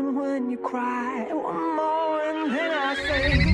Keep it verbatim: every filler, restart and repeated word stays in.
when you cry. One more and then I say